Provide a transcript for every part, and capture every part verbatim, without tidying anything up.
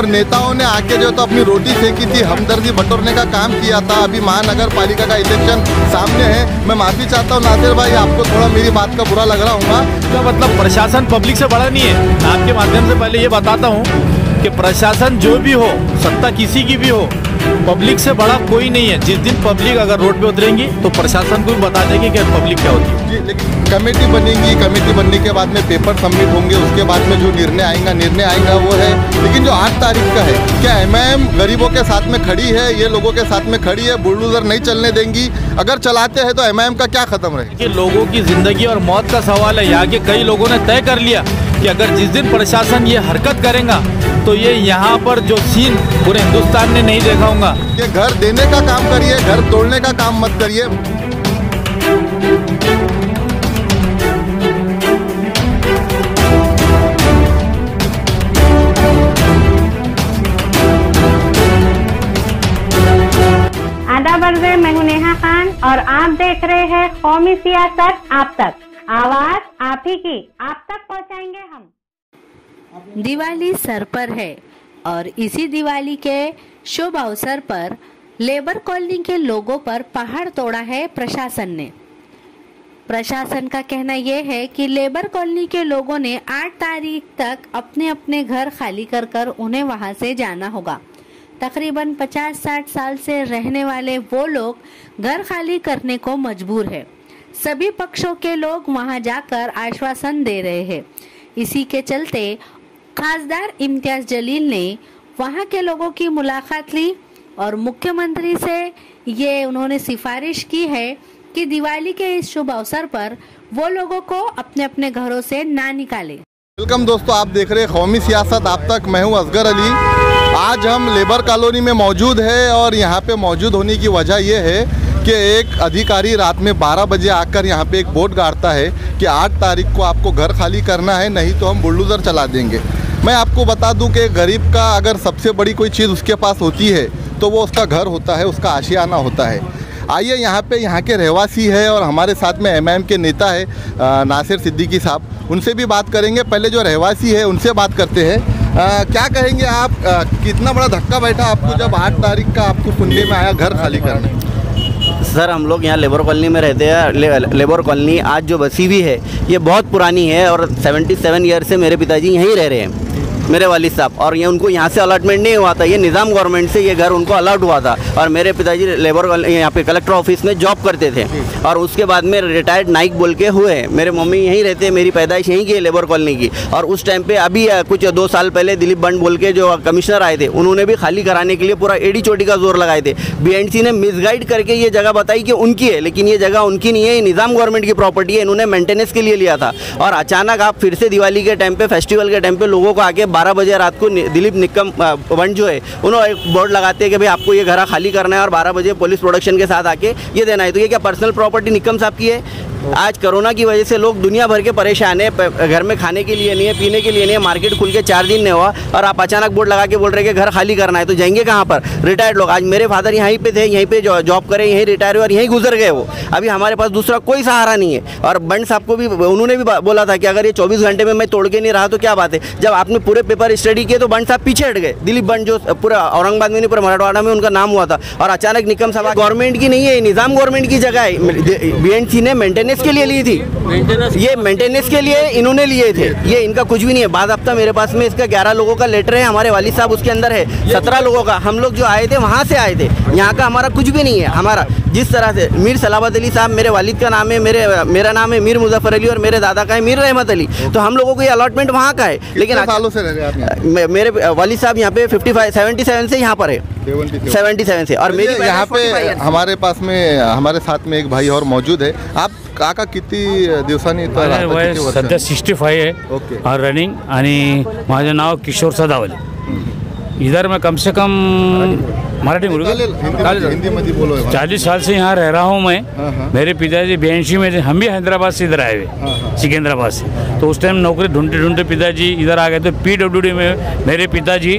और नेताओं ने आके जो तो अपनी रोटी सेकी थी, हमदर्दी बटोरने का काम किया था। अभी महानगर पालिका का इलेक्शन सामने है। मैं माफ़ी चाहता हूँ नासिर भाई, आपको थोड़ा मेरी बात का बुरा लग रहा होगा। तो मतलब प्रशासन पब्लिक से बड़ा नहीं है। आपके माध्यम से पहले ये बताता हूँ कि प्रशासन जो भी हो, सत्ता किसी की भी हो, पब्लिक से बड़ा कोई नहीं है। जिस दिन पब्लिक अगर रोड पे उतरेंगी तो प्रशासन को भी बता देंगे कि पब्लिक क्या होती है। जी, लेकिन कमेटी बनेगी, कमेटी बनने के बाद में पेपर सबमिट होंगे, उसके बाद में जो निर्णय आएगा निर्णय आएगा वो है। लेकिन जो आठ तारीख का है, क्या एम आई एम गरीबों के साथ में खड़ी है, ये लोगों के साथ में खड़ी है, बुलडोजर नहीं चलने देंगी? अगर चलाते हैं तो एम आई एम का क्या खत्म रहे? कि लोगों की जिंदगी और मौत का सवाल है। यहाँ के कई लोगों ने तय कर लिया कि अगर जिस दिन प्रशासन ये हरकत करेगा तो ये यहाँ पर जो सीन पूरे हिंदुस्तान ने नहीं देखा होगा। ये घर देने का काम करिए, घर तोड़ने का काम मत करिए। आदाब अर्ज़, मैं हूं नेहा खान और आप देख रहे हैं कौमी सियासत आप तक। आवाज आप ही की, आप तक पहुंचाएंगे हम। दिवाली सर पर है और इसी दिवाली के शुभ अवसर पर लेबर कॉलोनी के लोगों पर पहाड़ तोड़ा है प्रशासन ने। प्रशासन का कहना यह है कि लेबर कॉलोनी के लोगों ने आठ तारीख तक अपने अपने घर खाली कर कर उन्हें वहां से जाना होगा। तकरीबन पचास साठ साल से रहने वाले वो लोग घर खाली करने को मजबूर है। सभी पक्षों के लोग वहां जाकर आश्वासन दे रहे हैं। इसी के चलते खासदार इम्तियाज जलील ने वहां के लोगों की मुलाकात ली और मुख्यमंत्री से ये उन्होंने सिफारिश की है कि दिवाली के इस शुभ अवसर पर वो लोगों को अपने अपने घरों से ना निकाले। वेलकम दोस्तों, आप देख रहे हैं कौमी सियासत आप तक। मैं हूं असगर अली। आज हम लेबर कॉलोनी में मौजूद है और यहाँ पे मौजूद होने की वजह यह है कि एक अधिकारी रात में बारह बजे आकर यहाँ पे एक बोर्ड गाड़ता है कि आठ तारीख को आपको घर खाली करना है, नहीं तो हम बुलडोजर चला देंगे। मैं आपको बता दूं कि गरीब का अगर सबसे बड़ी कोई चीज़ उसके पास होती है तो वो उसका घर होता है, उसका आशियाना होता है। आइए यहाँ पे यहाँ के रहवासी है और हमारे साथ में एम आई एम के नेता है नासिर सिद्दीकी साहब, उनसे भी बात करेंगे। पहले जो रहवासी है उनसे बात करते हैं। आ, क्या कहेंगे आप, आ, कितना बड़ा धक्का बैठा आपको जब आठ तारीख का आपको सुनने में आया घर खाली करने? सर, हम लोग यहाँ लेबर कॉलोनी में रहते हैं। ले, लेबर कॉलोनी आज जो बसी हुई है ये बहुत पुरानी है और सतहत्तर ईयर से मेरे पिताजी यहीं रह रहे हैं, मेरे वालिद साहब। और ये उनको यहाँ से अलॉटमेंट नहीं हुआ था, ये निज़ाम गवर्नमेंट से ये घर उनको अलॉट हुआ था। और मेरे पिताजी लेबर यहाँ पे कलेक्टर ऑफिस में जॉब करते थे और उसके बाद में रिटायर्ड नाइक बोल के हुए। मेरे मम्मी यहीं रहते हैं, मेरी पैदाइश यहीं की है लेबर कॉलोनी की। और उस टाइम पे अभी कुछ दो साल पहले दिलीप बंड बोल के जो कमिश्नर आए थे, उन्होंने भी खाली कराने के लिए पूरा एडी चोटी का जोर लगाए थे। बी एन सी ने मिसगाइड करके ये जगह बताई कि उनकी है, लेकिन ये जगह उनकी नहीं है, ये निज़ाम गवर्नमेंट की प्रॉपर्टी है। इन्होंने मेंटेनेंस के लिए लिया था और अचानक आप फिर से दिवाली के टाइम पे, फेस्टिवल के टाइम पे लोगों को आके बारह बजे रात को दिलीप निकम बंड जो है उन्होंने एक बोर्ड लगाते हैं कि भाई आपको ये घर खाली करना है और बारह बजे पुलिस प्रोडक्शन के साथ आके ये देना है। तो ये क्या पर्सनल प्रॉपर्टी निकम साहब की है? आज कोरोना की वजह से लोग दुनिया भर के परेशान है, घर में खाने के लिए नहीं है, पीने के लिए नहीं है, मार्केट खुल के चार दिन नहीं हुआ और आप अचानक बोर्ड लगा के बोल रहे हैं कि घर खाली करना है। तो जाएंगे कहाँ पर? रिटायर्ड लोग, आज मेरे फादर यहीं पे थे, यहीं पे जॉब करें, यहीं रिटायर हुए और यहीं गुजर गए वो। अभी हमारे पास दूसरा कोई सहारा नहीं है। और बंड साहब को भी उन्होंने भी बोला था कि अगर ये चौबीस घंटे में मैं तोड़ के नहीं रहा तो क्या बात है। जब आपने पूरे पेपर स्टडी किए तो बंड साहब पीछे हट गए। दिलीप बंड जो पूरा औरंगाबाद में नहीं, पूरा मराठवाड़ा में उनका नाम हुआ था। और अचानक निकम साहब, गवर्नमेंट की नहीं है, निज़ाम गवर्नमेंट की जगह है। बी एन सी ने मेंटेनेंस के लिए ली थी, ये मेंटेनेंस के लिए इन्होंने लिए थे, ये इनका कुछ भी नहीं है। बाद हफ्ता मेरे पास में इसका ग्यारह लोगों का लेटर है, हमारे वालिद साहब उसके अंदर है, सत्रह लोगों का। हम लोग जो आए थे वहाँ से आए थे, यहाँ का हमारा कुछ भी नहीं है। हमारा जिस तरह से मीर सलावत अली साहब मेरे वालिद का नाम है, मेरे मेरा नाम है मीर मुजफ्फर अली और मेरे दादा का है मीर रहमत अली। तो हम लोगों को ये अलॉटमेंट वहाँ का है। लेकिन सालों से रह रहे हैं मेरे वालिद साहब यहाँ पे फिफ्टी फाइव सेवेंटी सेवन से यहाँ पर है, सेवेंटी सेवन से। और मेरी यहाँ पे हमारे पास में हमारे साथ में एक भाई और मौजूद है। आप काका किती दिवसांनी? वय सध्या सिक्स्टी फाइव है ओके और रनिंग। आणि माझे नाव किशोर सदावले। इधर मैं कम से कम मराठी बोलूँ, हिंदी में बोलो। चालीस साल से यहाँ रह रहा हूँ मैं। मेरे पिताजी बयासी में थे, हम भी हैदराबाद से इधर आए हुए, सिकंदराबाद से। तो उस टाइम नौकरी ढूंढते ढूंढते पिताजी इधर आ गए थे। पी डब्ल्यू डी में मेरे पिताजी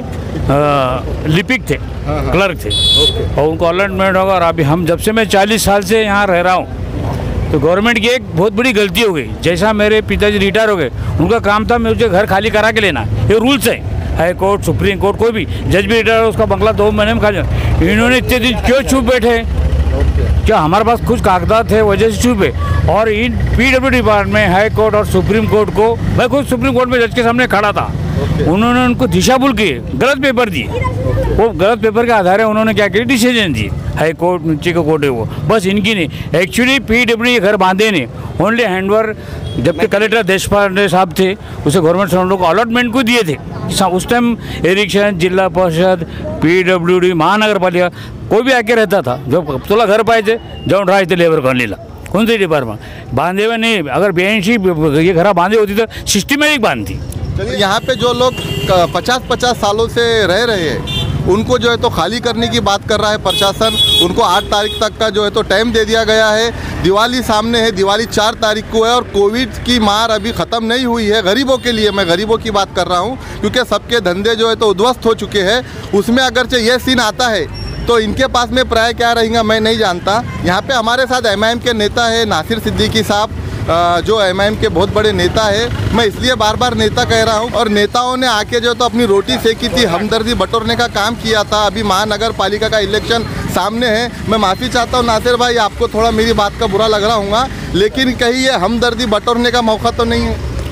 लिपिक थे, क्लर्क थे और उनको अलॉटमेंट होगा। और अभी हम जब से मैं चालीस साल से यहाँ रह रहा हूँ तो गवर्नमेंट की एक बहुत बड़ी गलती हो गई। जैसा मेरे पिताजी रिटायर हो गए, उनका काम था मुझे घर खाली करा के लेना, ये रूल्स है। हाई कोर्ट, सुप्रीम कोर्ट, कोई भी जज भी रिटायर हो उसका बंगला दो महीने में खा जाए। इन्होंने इतने दिन क्यों चुप बैठे? क्या हमारे पास कुछ कागजात है वजह से चुप है? और इन पीडब्ल्यू डिपार्टमेंट, हाई कोर्ट और सुप्रीम कोर्ट को, मैं खुद सुप्रीम कोर्ट में जज के सामने खड़ा था, उन्होंने उनको दिशाभूल किए, गलत पेपर दिए। वो गलत पेपर के आधार है उन्होंने क्या किया, डिसीजन दिए। हाई कोर्ट नीचे का कोर्ट है वो, बस इनकी नहीं। एक्चुअली पीडब्ल्यू घर बांधे ने ओनली हैंडओवर, जबकि कलेक्टर देशपांडे साहब थे उसे गवर्नमेंट सर्वेंटों को अलॉटमेंट को दिए थे। उस टाइम इरिक्शन, जिला परिषद, पीडब्ल्यूडी, महानगर पालिका कोई भी आके रहता था, जो तुला घर पाहिजे जाऊन राहायचे लेबर कॉलनीला, कोणते डिपार्टमेंट बांधे हुए नहीं। अगर ब्याऐंशी ये घर बांधे होती तो सिस्टमैटिक बांधती। यहाँ पे जो लोग पचास पचास सालों से रह रहे हैं उनको जो है तो खाली करने की बात कर रहा है प्रशासन। उनको आठ तारीख तक का जो है तो टाइम दे दिया गया है। दिवाली सामने है, दिवाली चार तारीख को है और कोविड की मार अभी ख़त्म नहीं हुई है। गरीबों के लिए, मैं गरीबों की बात कर रहा हूँ, क्योंकि सबके धंधे जो है तो उद्ध्वस्त हो चुके हैं। उसमें अगरचे ये सीन आता है तो इनके पास में प्राय क्या रहेगा मैं नहीं जानता। यहाँ पे हमारे साथ एम आई एम के नेता है नासिर सिद्दीकी साहब, जो एम आई एम के बहुत बड़े नेता है। मैं इसलिए बार बार नेता कह रहा हूँ, और नेताओं ने आके जो तो अपनी रोटी सेकी थी, हमदर्दी बटोरने का काम किया था। अभी महानगर पालिका का इलेक्शन सामने है। मैं माफ़ी चाहता हूँ नासिर भाई, आपको थोड़ा मेरी बात का बुरा लग रहा होगा, लेकिन कहीं ये हमदर्दी बटोरने का मौका तो नहीं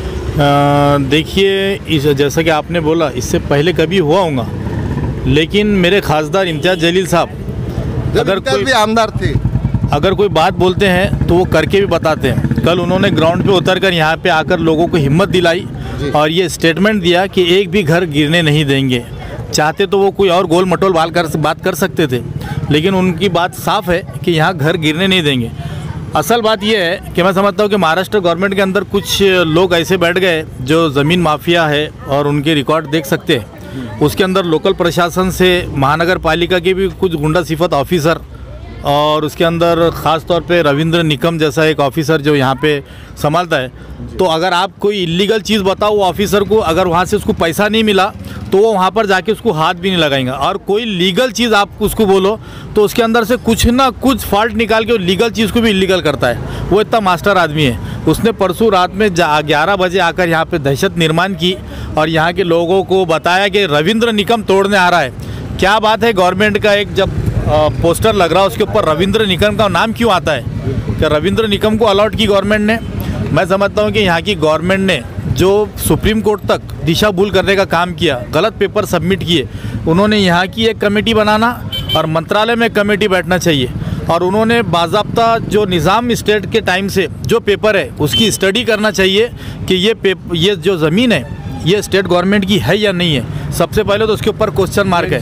है। देखिए, इस जैसा कि आपने बोला इससे पहले कभी हुआ होगा, लेकिन मेरे खासदार इम्तियाज़ जलील साहब अगर कोई भी आमदार थे, अगर कोई बात बोलते हैं तो वो करके भी बताते हैं। कल उन्होंने ग्राउंड पे उतरकर यहाँ पे आकर लोगों को हिम्मत दिलाई और ये स्टेटमेंट दिया कि एक भी घर गिरने नहीं देंगे। चाहते तो वो कोई और गोल मटोल बाल कर बात कर सकते थे, लेकिन उनकी बात साफ है कि यहाँ घर गिरने नहीं देंगे। असल बात ये है कि मैं समझता हूँ कि महाराष्ट्र गवर्नमेंट के अंदर कुछ लोग ऐसे बैठ गए जो ज़मीन माफिया है और उनके रिकॉर्ड देख सकते हैं। उसके अंदर लोकल प्रशासन से महानगर पालिका के भी कुछ गुंडा सिफत ऑफिसर, और उसके अंदर ख़ास तौर पे रविंद्र निकम जैसा एक ऑफिसर जो यहाँ पे संभालता है। तो अगर आप कोई इलीगल चीज़ बताओ वो ऑफिसर को, अगर वहाँ से उसको पैसा नहीं मिला तो वो वहाँ पर जाके उसको हाथ भी नहीं लगाएंगा। और कोई लीगल चीज़ आप उसको बोलो तो उसके अंदर से कुछ ना कुछ फॉल्ट निकाल के वो लीगल चीज़ को भी इलीगल करता है। वो इतना मास्टर आदमी है। उसने परसों रात में ग्यारह बजे आकर यहाँ पे दहशत निर्माण की और यहाँ के लोगों को बताया कि रविंद्र निकम तोड़ने आ रहा है। क्या बात है, गवर्नमेंट का एक जब आ, पोस्टर लग रहा है उसके ऊपर रविंद्र निकम का नाम क्यों आता है? कि रविंद्र निकम को अलॉट की गवर्नमेंट ने। मैं समझता हूँ कि यहाँ की गवर्नमेंट ने जो सुप्रीम कोर्ट तक दिशा भूल करने का काम किया, गलत पेपर सबमिट किए, उन्होंने यहाँ की एक कमेटी बनाना और मंत्रालय में कमेटी बैठना चाहिए। और उन्होंने बाज़ाब्ता जो निज़ाम स्टेट के टाइम से जो पेपर है उसकी स्टडी करना चाहिए कि ये पेपर, ये जो ज़मीन है ये स्टेट गवर्नमेंट की है या नहीं है। सबसे पहले तो उसके ऊपर क्वेश्चन मार्क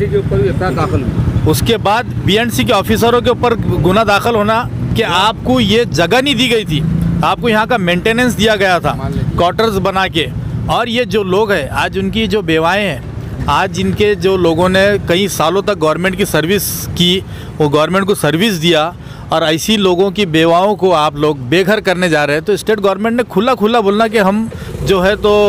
है। उसके बाद बी एंड सी के ऑफिसरों के ऊपर गुना दाखिल होना कि आपको ये जगह नहीं दी गई थी, आपको यहाँ का मेंटेनेंस दिया गया था क्वार्टर्स बना के। और ये जो लोग हैं आज उनकी जो बेवाएँ हैं, आज इनके जो लोगों ने कई सालों तक गवर्नमेंट की सर्विस की, वो गवर्नमेंट को सर्विस दिया, और ऐसी लोगों की बेवाओं को आप लोग बेघर करने जा रहे हैं। तो स्टेट गवर्नमेंट ने खुला खुला बोलना कि हम जो है तो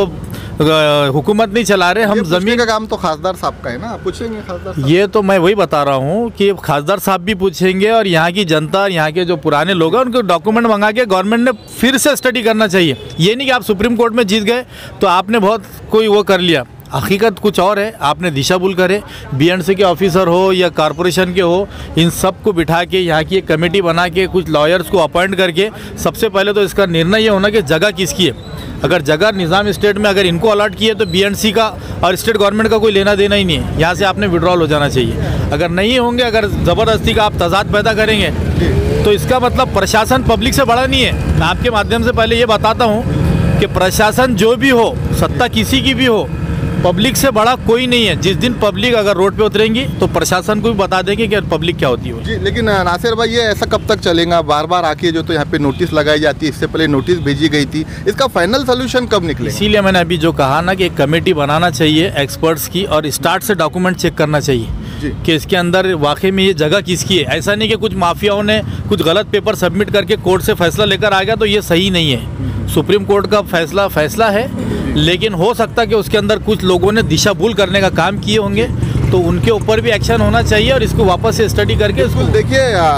हुकूमत नहीं चला रहे, हम ज़मीन का काम तो खासदार साहब का है ना, पूछेंगे खासदार साहब। ये तो मैं वही बता रहा हूँ कि खासदार साहब भी पूछेंगे और यहाँ की जनता, यहाँ के जो पुराने लोग हैं उनको डॉक्यूमेंट मंगा के गवर्नमेंट ने फिर से स्टडी करना चाहिए। ये नहीं कि आप सुप्रीम कोर्ट में जीत गए तो आपने बहुत कोई वो कर लिया। हकीकत कुछ और है, आपने दिशा भूल करे। बी एंड सी के ऑफिसर हो या कॉरपोरेशन के हो, इन सब को बिठा के यहाँ की एक कमेटी बना के कुछ लॉयर्स को अपॉइंट करके सबसे पहले तो इसका निर्णय ये होना कि जगह किसकी है। अगर जगह निज़ाम स्टेट में अगर इनको अलॉट की है तो बी एंड सी का और स्टेट गवर्नमेंट का कोई लेना देना ही नहीं है। यहाँ से आपने विड्रॉल हो जाना चाहिए। अगर नहीं होंगे, अगर ज़बरदस्ती का आप तजाद पैदा करेंगे तो इसका मतलब प्रशासन पब्लिक से बड़ा नहीं है। मैं आपके माध्यम से पहले ये बताता हूँ कि प्रशासन जो भी हो, सत्ता किसी की भी हो, पब्लिक से बड़ा कोई नहीं है। जिस दिन पब्लिक अगर रोड पे उतरेंगी तो प्रशासन को भी बता देंगे कि पब्लिक क्या होती है। जी, लेकिन नासिर भाई ये ऐसा कब तक चलेगा? बार बार आके जो तो यहाँ पे नोटिस लगाई जाती है, इससे पहले नोटिस भेजी गई थी, इसका फाइनल सोल्यूशन कब निकले? इसीलिए मैंने अभी जो कहा ना कि एक कमेटी बनाना चाहिए एक्सपर्ट्स की और स्टार्ट से डॉक्यूमेंट चेक करना चाहिए कि इसके अंदर वाकई में ये जगह किसकी है। ऐसा नहीं कि कुछ माफियाओं ने कुछ गलत पेपर सबमिट करके कोर्ट से फैसला लेकर आ गया तो ये सही नहीं है। सुप्रीम कोर्ट का फैसला फैसला है, लेकिन हो सकता है कि उसके अंदर कुछ लोगों ने दिशा भूल करने का काम किए होंगे, तो उनके ऊपर भी एक्शन होना चाहिए और इसको वापस से स्टडी करके इसको देखिए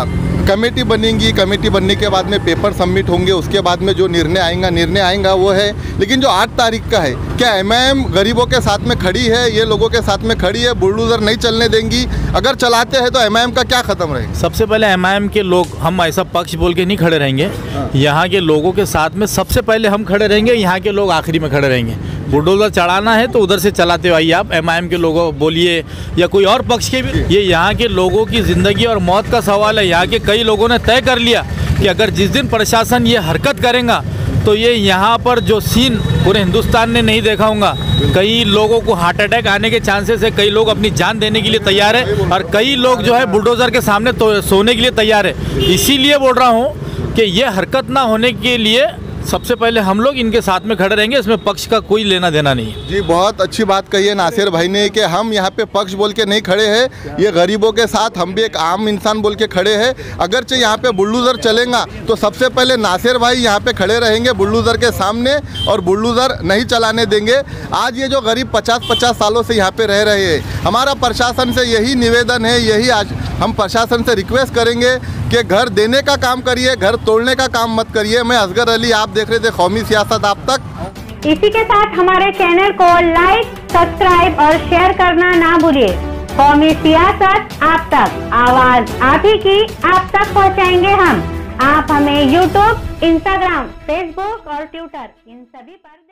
कमेटी बनेंगी, कमेटी बनने के बाद में पेपर सबमिट होंगे, उसके बाद में जो निर्णय आएगा निर्णय आएगा वो है। लेकिन जो आठ तारीख का है, क्या एम आई एम गरीबों के साथ में खड़ी है, ये लोगों के साथ में खड़ी है, बुलडोजर नहीं चलने देंगी? अगर चलाते हैं तो एम आई एम का क्या खत्म रहेगा? सबसे पहले एम आई एम के लोग, हम ऐसा पक्ष बोल के नहीं खड़े रहेंगे। यहाँ के लोगों के साथ में सबसे पहले हम खड़े रहेंगे, यहाँ के लोग आखिरी में खड़े रहेंगे। बुलडोजर चढ़ाना है तो उधर से चलाते हो आइए आप, एम आई एम के लोगों बोलिए या कोई और पक्ष के भी। ये यहाँ के लोगों की ज़िंदगी और मौत का सवाल है। यहाँ के कई लोगों ने तय कर लिया कि अगर जिस दिन प्रशासन ये हरकत करेगा तो ये यहाँ पर जो सीन पूरे हिंदुस्तान ने नहीं देखा होगा। कई लोगों को हार्ट अटैक आने के चांसेस है, कई लोग अपनी जान देने के लिए तैयार है और कई लोग जो है बुलडोजर के सामने तो सोने के लिए तैयार है। इसीलिए बोल रहा हूँ कि ये हरकत ना होने के लिए सबसे पहले हम लोग इनके साथ में खड़े रहेंगे, इसमें पक्ष का कोई लेना देना नहीं है। जी, बहुत अच्छी बात कही है नासिर भाई ने कि हम यहाँ पे पक्ष बोल के नहीं खड़े हैं, ये गरीबों के साथ हम भी एक आम इंसान बोल के खड़े हैं। अगरचे यहाँ पे बुलडोजर चलेगा तो सबसे पहले नासिर भाई यहाँ पे खड़े रहेंगे बुलडोजर के सामने और बुलडोजर नहीं चलाने देंगे। आज ये जो गरीब पचास पचास सालों से यहाँ पे रह रहे हैं, हमारा प्रशासन से यही निवेदन है, यही आज हम प्रशासन से रिक्वेस्ट करेंगे कि घर देने का काम करिए, घर तोड़ने का काम मत करिए। मैं असगर अली, आप देख रहे थे कौमी सियासत आप तक। इसी के साथ हमारे चैनल को लाइक, सब्सक्राइब और शेयर करना ना भूलिए। कौमी सियासत आप तक, आवाज आप ही की, आप तक पहुंचाएंगे हम। आप हमें यूट्यूब, इंस्टाग्राम, फेसबुक और ट्विटर इन सभी पर